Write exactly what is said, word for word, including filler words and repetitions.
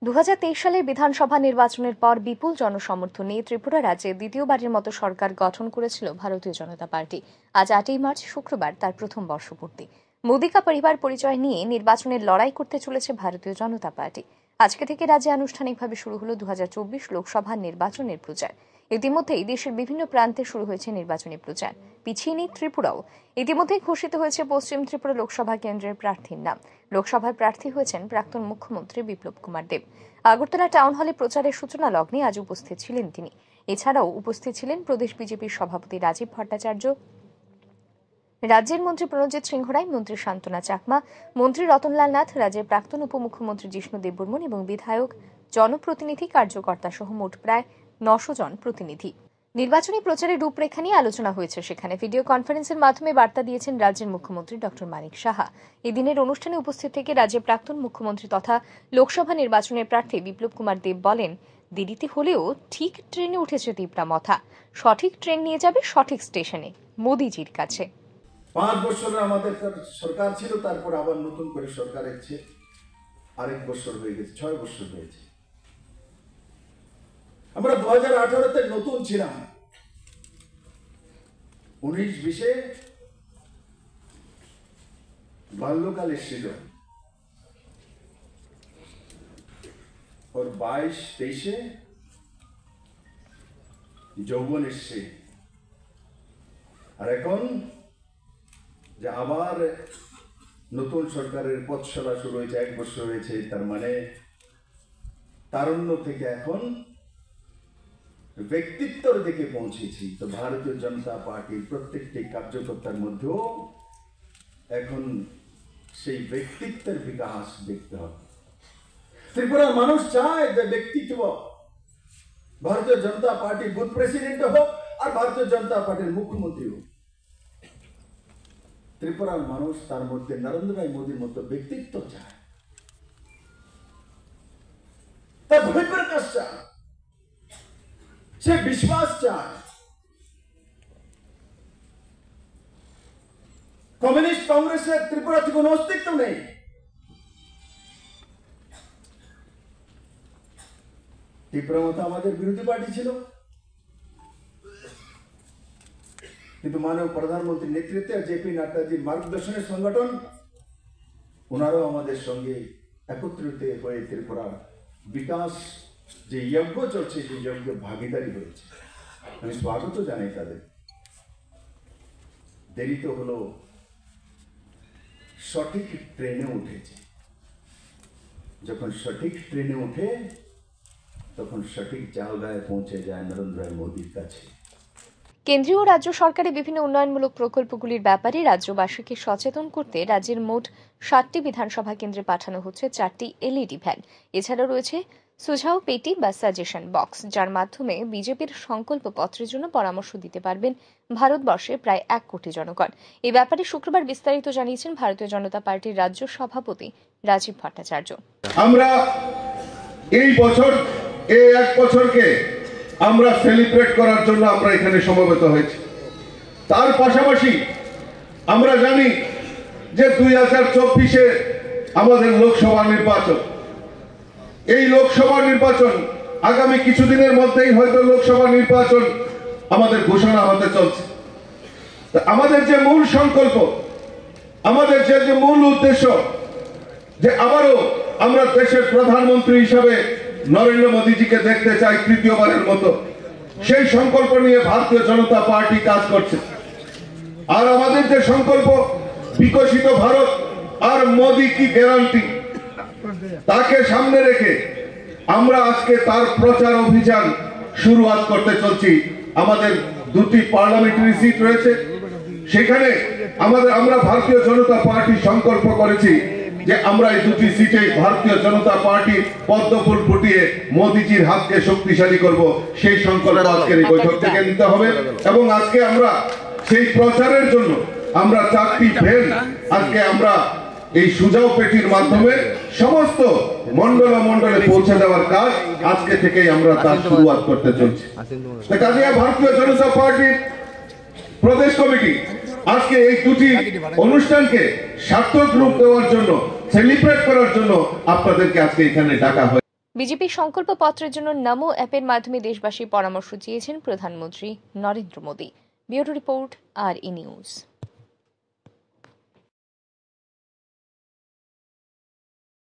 দু হাজার তেইশ সালের বিধানসভা নির্বাচনের পর বিপুল জনসমর্থন নিয়ে ত্রিপুরা রাজ্যে দ্বিতীয়বারের মতো সরকার গঠন করেছিল ভারতীয় জনতা পার্টি। আজ আটই মার্চ শুক্রবার তার প্রথম বর্ষপূর্তি। মোদি কা পরিবার পরিচয় নিয়ে নির্বাচনের লড়াই করতে চলেছে ভারতীয় জনতা পার্টি। আজকে থেকে রাজ্যে আনুষ্ঠানিকভাবে শুরু হলো দু হাজার চব্বিশ লোকসভা নির্বাচনের প্রচার। ইতিমধ্যেই দেশের বিভিন্ন প্রান্তে শুরু হয়েছে নির্বাচনী প্রচার। পিছিয়ে নেই ত্রিপুরাও। ইতিমধ্যেই ঘোষিত হয়েছে পশ্চিম ত্রিপুরা লোকসভা কেন্দ্রের প্রার্থীর নাম। লোকসভার প্রার্থী হয়েছেন প্রাক্তন মুখ্যমন্ত্রী বিপ্লব কুমার দেব। আগরতলা টাউন হলে প্রচারের সূচনা লগ্নে আজ উপস্থিত ছিলেন তিনি। এছাড়াও উপস্থিত ছিলেন প্রদেশ বিজেপির সভাপতি রাজীব ভট্টাচার্য, রাজ্যের মন্ত্রী প্রণজিৎ সিংহ রায়, মন্ত্রী শান্তনা চাকমা, মন্ত্রী রতনলাল নাথ, রাজ্যের প্রাক্তন উপমুখ্যমন্ত্রী জিষ্ণু দেববর্মন এবং বিধায়ক, জনপ্রতিনিধি, কার্যকর্তা সহ মোট প্রায় নশো জন প্রতিনিধি। নির্বাচনী প্রচারের রূপরেখা নিয়ে আলোচনা হয়েছে সেখানে। ভিডিও কনফারেন্সের মাধ্যমে বার্তা দিয়েছেন রাজ্যের মুখ্যমন্ত্রী ডক্টর মানিক সাহা। এদিনের অনুষ্ঠানে উপস্থিত থেকে রাজ্যের প্রাক্তন মুখ্যমন্ত্রী তথা লোকসভা নির্বাচনের প্রার্থী বিপ্লব কুমার দেব বলেন, দেরিতে হলেও ঠিক ট্রেনে উঠেছে তিপ্রা মথা। সঠিক ট্রেন নিয়ে যাবে সঠিক স্টেশনে, মোদিজির কাছে। পাঁচ বছরে আমাদের সরকার ছিল, তারপর আবার নতুন করে সরকার এসেছে, আরেক বছর হয়ে গেছে, ছয় বছর হয়েছে। আমরা দু হাজার আঠারোতে নতুন ছিলাম, উনিশ বিশে বাল্যকাল এসেছিল, ওর বাইশ তেইশে যৌবন এসছে, আর এখন যে আবার নতুন সরকারের পথ চলা শুরু হয়েছে, এক বছর হয়েছে, তার মানে তারুণ্য থেকে এখন ব্যক্তিত্বর দিকে পৌঁছেছি। তো ভারতীয় জনতা পার্টির প্রত্যেকটি কার্যকর্তার মধ্যেও এখন সেই ব্যক্তিত্বের বিকাশ দেখতে হবে। ত্রিপুরার মানুষ চায় যে ব্যক্তিত্ব ভারতীয় জনতা পার্টির বুথ প্রেসিডেন্ট হোক আর ভারতীয় জনতা পার্টির মুখ্যমন্ত্রী হোক। ত্রিপুরার মানুষ তার মধ্যে নরেন্দ্র ভাই মোদীর মতো ব্যক্তিত্ব চায়, তার বহিঃপ্রকাশ চায়, সে বিশ্বাস চায়। কমিউনিস্ট কংগ্রেসের ত্রিপুরাতে কোনো অস্তিত্ব নেই। ত্রিপুরা মতো আমাদের বিরোধী পার্টি ছিল, কিন্তু মাননীয় প্রধানমন্ত্রীর নেতৃত্বে জেপি নাড্ডাজির মার্গদর্শনের সংগঠন, ওনারাও আমাদের সঙ্গে একত্রিত হয়ে ত্রিপুরার বিকাশ যে যজ্ঞ চলছে, যে যজ্ঞ ভাগিদারি হয়েছে, আমি স্বাগত জানাই তাদের। দেরি তো হলো, সঠিক ট্রেনে উঠেছে। যখন সঠিক ট্রেনে উঠে তখন সঠিক জায়গায় পৌঁছে যায় নরেন্দ্র মোদীর কাছে। কেন্দ্রীয় ও রাজ্য সরকারের বিভিন্ন উন্নয়নমূলক প্রকল্পগুলির ব্যাপারে রাজ্যবাসীকে সচেতন করতে রাজ্যের মোট ষাটটি বিধানসভা কেন্দ্রে পাঠানো হচ্ছে চারটি এলইডি ভ্যান। এছাড়া রয়েছে সুঝাও পেটি বা সাজেশন বক্স, যার মাধ্যমে বিজেপির সংকল্প পত্রের জন্য পরামর্শ দিতে পারবেন ভারতবর্ষে প্রায় এক কোটি জনগণ। এই ব্যাপারে শুক্রবার বিস্তারিত জানিয়েছেন ভারতীয় জনতা পার্টির রাজ্য সভাপতি রাজীব ভট্টাচার্য। আমরা এই বছর এই এক বছরকে আমরা সেলিব্রেট করার জন্য আমরা এখানে সমবেত হয়েছি। তার পাশাপাশি আমরা জানি যে দুই হাজার চব্বিশে আমাদের লোকসভা নির্বাচন। এই লোকসভা নির্বাচন আগামী কিছুদিনের মধ্যেই হয়তো লোকসভা নির্বাচন আমাদের ঘোষণা হতে চলছে। আমাদের যে মূল সংকল্প, আমাদের যে যে মূল উদ্দেশ্য, যে আবারও আমরা দেশের প্রধানমন্ত্রী হিসাবে নরেন্দ্র মোদীজিকে দেখতে চাই তৃতীয়বারের মতো, সেই সংকল্প নিয়ে ভারতীয় জনতা পার্টি কাজ করছে। আর আমাদের যে সংকল্প বিকশিত ভারত আর মোদী কি গ্যারান্টি, তাকে সামনে রেখে আমরা আজকে তার প্রচার অভিযান শুরুয়াত করতে চলছি। আমাদের দুটি পার্লামেন্টারি সিট রয়েছে, সেখানে আমাদের আমরা ভারতীয় জনতা পার্টি সংকল্প করেছি যে আমরা এই দুটি সিটে ভারতীয় জনতা পার্টি পদ্মফুল ফুটিয়ে মোদীজির হাতকে শক্তিশালী করব। সেই সংকল্প আজকের এই বৈঠক থেকে নিতে হবে এবং আজকে আমরা সেই প্রচারের জন্য আমরা চারটি ভ্যান আজকে আমরা এই সুজাও পেটির মাধ্যমে সমস্ত মন্ডল মন্ডলে পৌঁছে দেওয়ার কাজ আজকে থেকেই আমরা তার শুরুয়াত করতে চলছি। কাজে ভারতীয় জনতা পার্টির প্রদেশ কমিটি আজকে এই দুটি অনুষ্ঠানকে সার্থক রূপ দেওয়ার জন্য, সেলিব্রেট করার জন্য আপনাদেরকে আজকে এখানে ডাকা হয়। বিজেপির সংকল্প পত্রের জন্য নমো অ্যাপের মাধ্যমে দেশবাসীর পরামর্শ চেয়েছেন প্রধানমন্ত্রী নরেন্দ্র মোদী। ব্যুরো রিপোর্ট আর ই নিউজ।